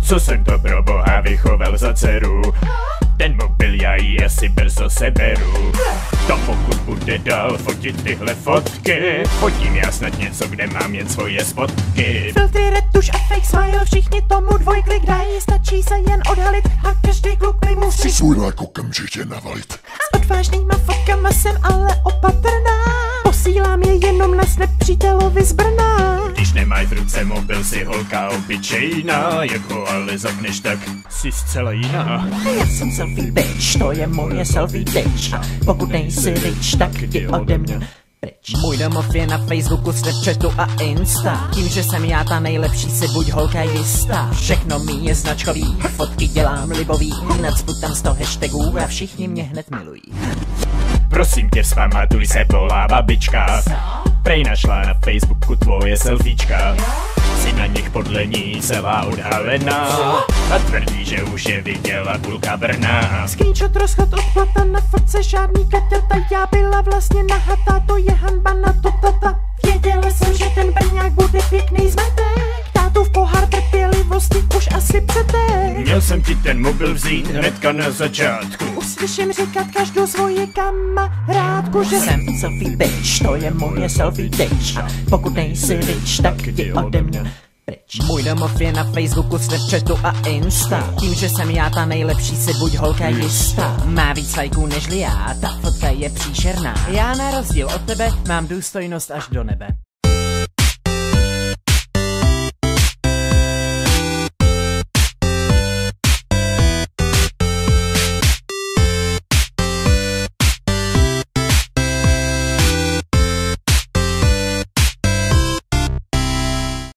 Co jsem to pro boha vychoval za dceru? Ten mobil já jí asi brzo seberu. To pokud bude dál fotit tyhle fotky, fotím já snad něco, kde mám jen svoje spotky. Filtry, retuš a fake smile, všichni tomu dvojklik dají, stačí se jen odhalit a každý kluk mi musí svůj like okamžitě navalit. S odvážnýma fotkama jsem ale opatrná, posílám je jenom na snap přítelovi z Brna. Když nemáš v ruce mobil, si holka obyčejná, jak ho ale zapneš, tak jsi zcela jiná. Já jsem selfie bitch, to je moje selfie bitch. Pokud nejsi rich, tak jdi ode mě pryč. Můj domov je na Facebooku, Snapchatu a Insta. Tím, že jsem já ta nejlepší, si buď holka jistá. Všechno mi je značkový, fotky dělám libový, nacpu tam 100 hashtagů a všichni mě hned milují. Prosím tě, vzpamatuj se, volá babička. Prej našla na Facebooku tvoje selfiečka. Si na nich podle ní celá odhalená a tvrdí, že už je viděla půlka Brna. Screenshot, rozchod, odplata, na fotce žádný kaťata. Já byla vlastně nahatá, to je hanba na to tata. Věděla jsem, že ten Brňák bude pěkný zmetek, tátu v pohár trpělivosti už asi přetek. Měl jsem ti ten mobil vzít hnedka na začátku. Uslyším říkat každou svoji kamarádku, že jsem selfie bitch, to je moje selfie bitch. Pokud nejsi rich, tak jdi ode mě pryč. Můj domov je na Facebooku, Snapchatu a Insta. Tím, že jsem já ta nejlepší, si buď holka jistá. Má víc lajků nežli já, ta fotka je příšerná. Já na rozdíl od tebe mám důstojnost až do nebe.